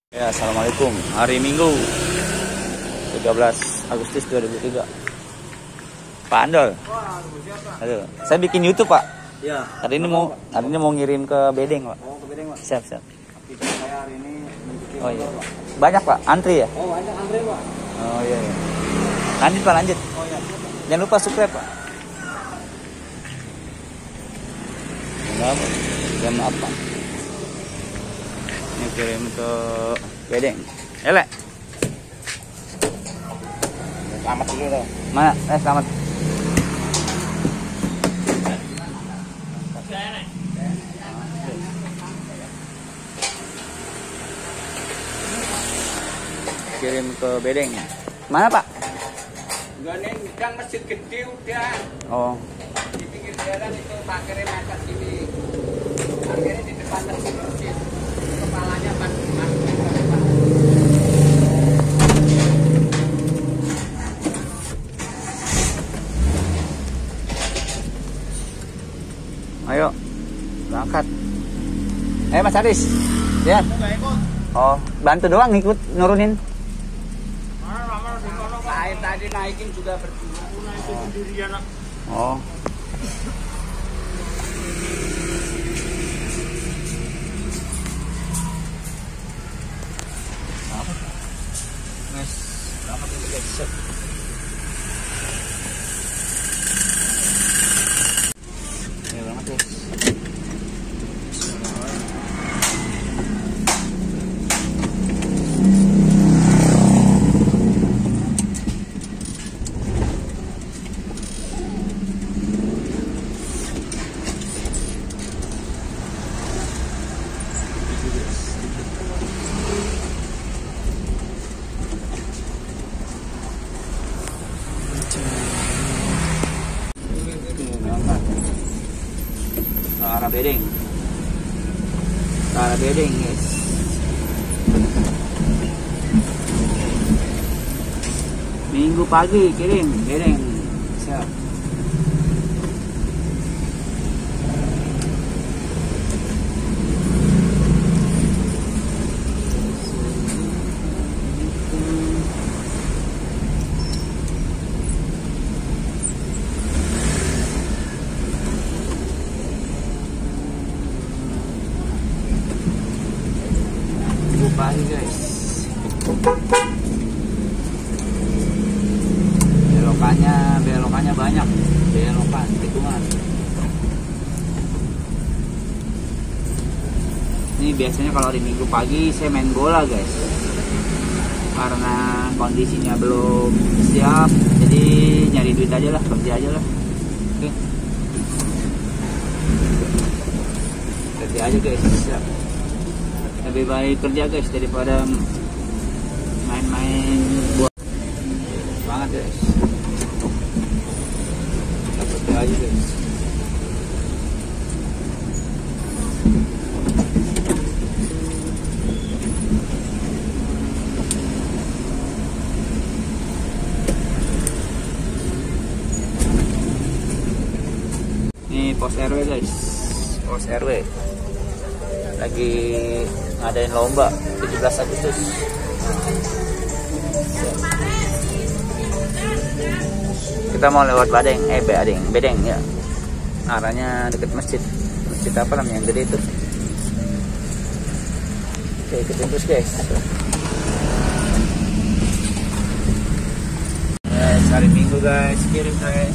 Ya, assalamualaikum. Hari Minggu 13 Agustus 2003. Pak Andol. Aduh, saya bikin YouTube, Pak. Ya. Hari ini mau ngirim ke Bedeng, Pak. Oh, ke Bedeng, Pak. Siap. Saya hari ini mencuci Oh iya. motor, Pak. Banyak, Pak. Antri ya? Oh, banyak antri, Pak. Oh iya. Lanjut, Pak, lanjut. Oh iya. Jangan lupa subscribe, Pak. Jam apa? Ini kirim ke Bedeng. Ele. Selamat dulu dong. Mana? Selamat. Kirim ke Bedeng. Mana, Pak? Gang masjid gede udah. Oh. Di pinggir jalan itu parkirnya mepet sini. Parkirnya di depan masjid. Kepalanya pas masuk. Ayo, berangkat. Mas Aris, ya. Oh, bantu doang ikut nurunin. Air tadi naikin juga berdua. Naikin sendirian. Oh. Mas, selamat dulu guys. Ya banget guys. Ke arah Bedeng. Ke arah Bedeng guys. Minggu pagi kirim Bedeng. Siap. Pagi guys, belokannya banyak, belokan tikungan. Ini biasanya kalau di Minggu pagi saya main bola guys, karena kondisinya belum siap, jadi nyari duit aja lah, kerja aja lah. Oke, kerja aja guys, siap. Lebih baik kerja guys daripada main-main buat banget guys. Kita kerja aja guys. Ini pos RW guys, pos RW lagi ngadain lomba 17 Agustus. Kita mau lewat Bedeng ya. Arahnya deket masjid apa namanya yang gede itu. Oke, ikutin terus guys. Hari Minggu guys, kirim guys.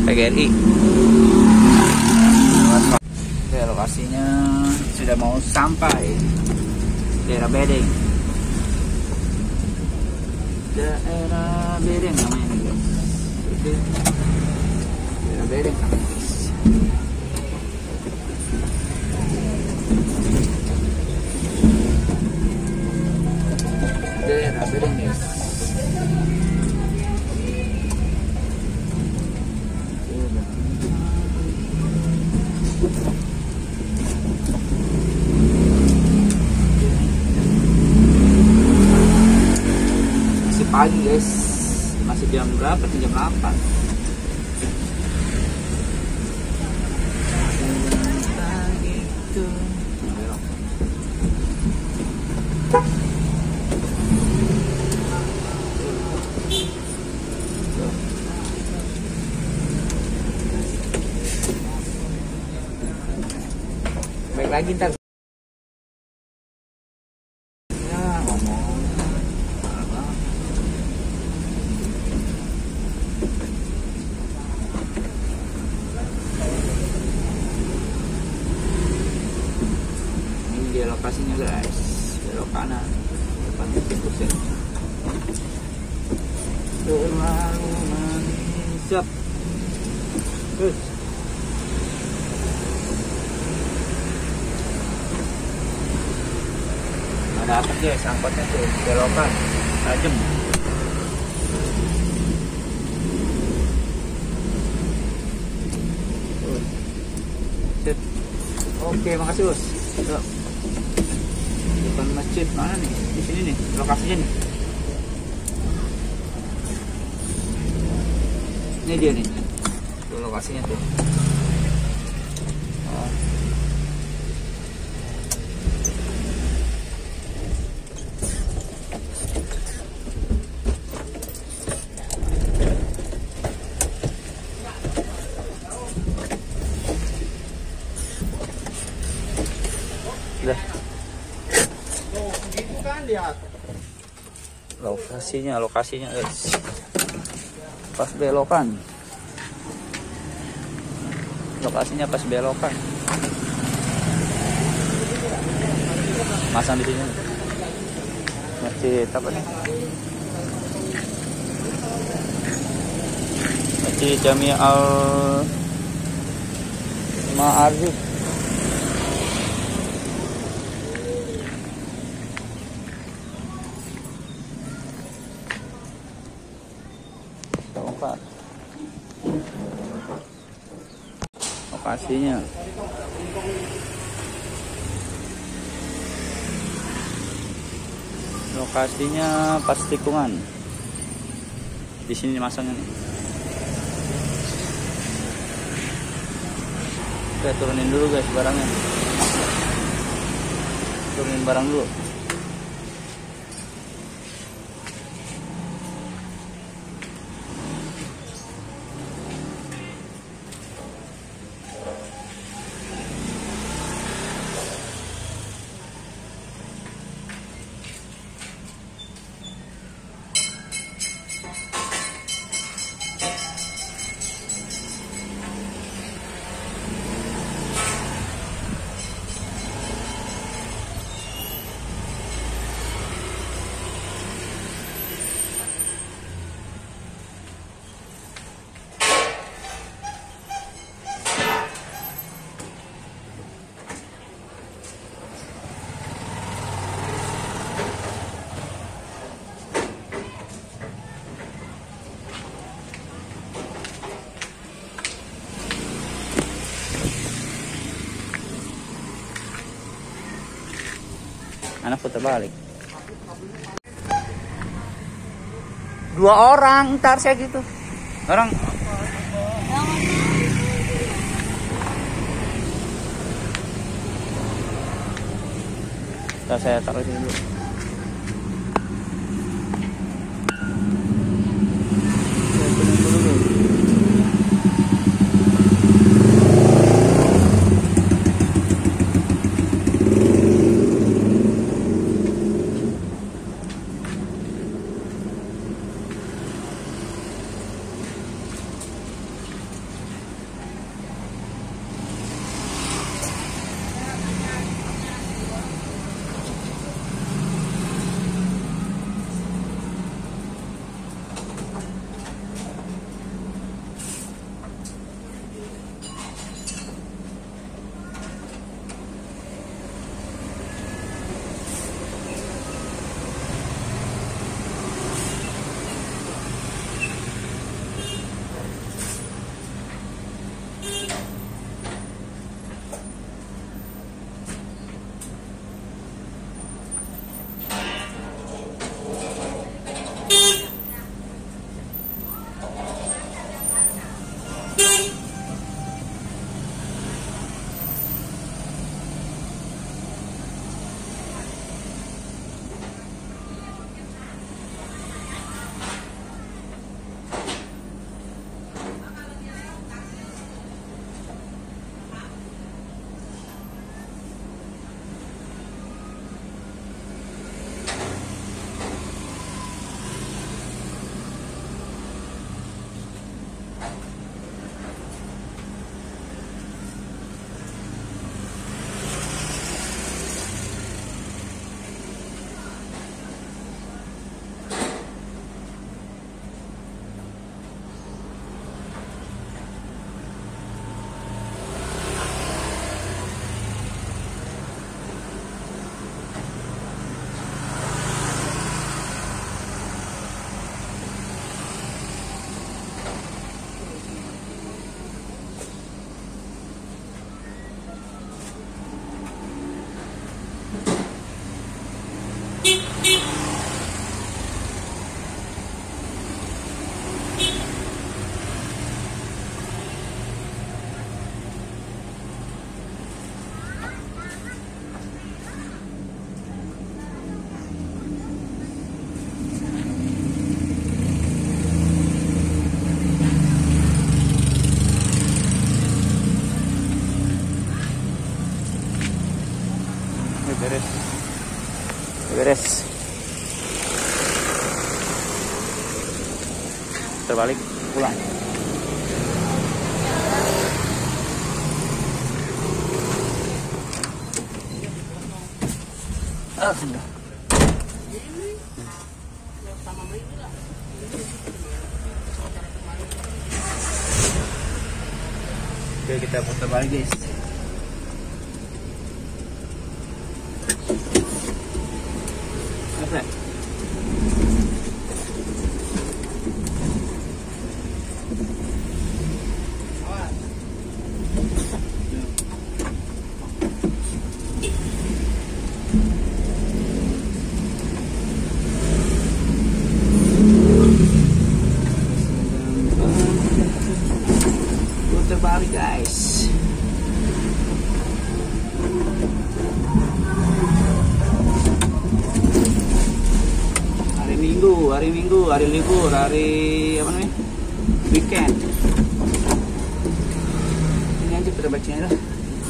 PGRI. Oke, lokasinya sudah mau sampai daerah Bedeng. Daerah Bedeng namanya nih guys. Daerah Bedeng namanya guys. Daerah Bedeng guys. Masih pagi guys, masih jam berapa? Jam 8. Baik lagi ntar. Ya ngomong. Ini dia lokasinya guys. Belok kanan. Depan tikus ya. Terlalu manis. Siap. Terus. Dapat guys, angkotnya tuh belokan tajam. Sip. Oke, makasih bos. Tuh. Depan masjid mana nih? Di sini nih lokasinya nih. Ini dia nih. Tuh lokasinya tuh. Oh. Udah. Lihat lokasinya guys, pas belokan, lokasinya pas belokan, masang di sini masjid apa nih, masjid Jami Al Ma'arif. Lokasinya pas tikungan. Di sini masangnya nih. Oke, turunin dulu guys barangnya. Turunin barang dulu. Anak putar balik. 2 orang ntar saya gitu. Orang ntar saya taruh sini dulu. Saya turunin dulu guys. Beres. Terbalik pulang. Sudah. Oke, kita putar balik guys. Apa? Putar balik guys. Hari Minggu, hari libur, hari apa namanya? Weekend. Ini aja kita bacanya lah.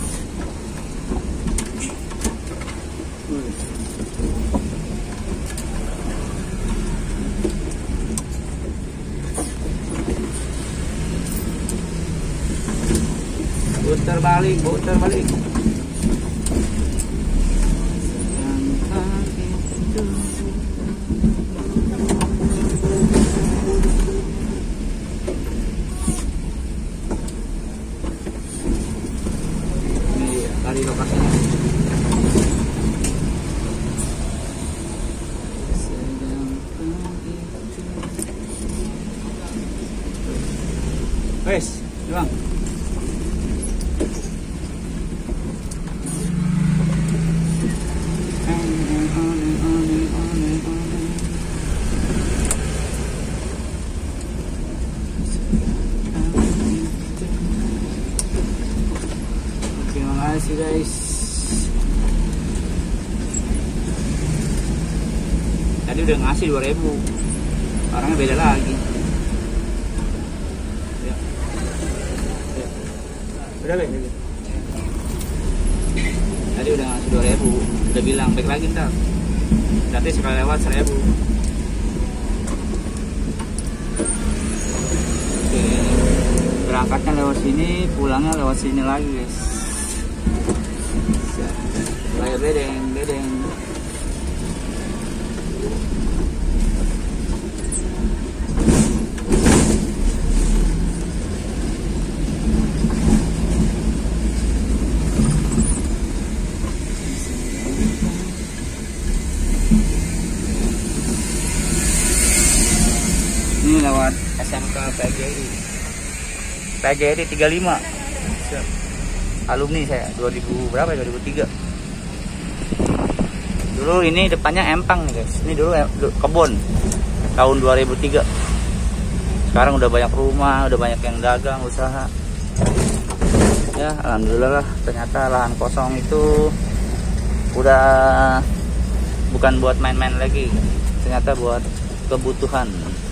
Putar balik, putar balik. Dari lokasinya. Wes, Bang. Terima kasih guys. Tadi udah ngasih 2.000. Orangnya beda lagi. Ya. Ya. Udah beda. Tadi udah ngasih 2.000. Udah bilang baik lagi ntar. Nanti sekali lewat 1.000. Oke. Berangkatnya lewat sini, pulangnya lewat sini lagi guys. Layar bedeng, bedeng. Ini lewat SMK PGRI. PGRI 35. Siap. Alumni saya 2000 berapa ya? 2003. Dulu ini depannya empang nih guys. Ini dulu kebun tahun 2003. Sekarang udah banyak rumah, udah banyak yang dagang, usaha. Ya, alhamdulillah lah, ternyata lahan kosong itu udah bukan buat main-main lagi. Ternyata buat kebutuhan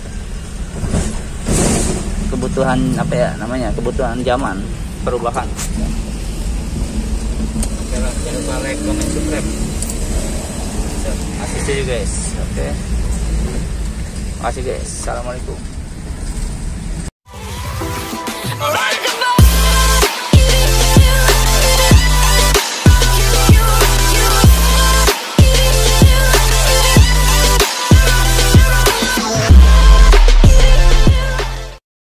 apa ya namanya, kebutuhan zaman, perubahan. Jangan lupa like, comment, subscribe. Makasih guys. Oke. Makasih guys. Assalamualaikum.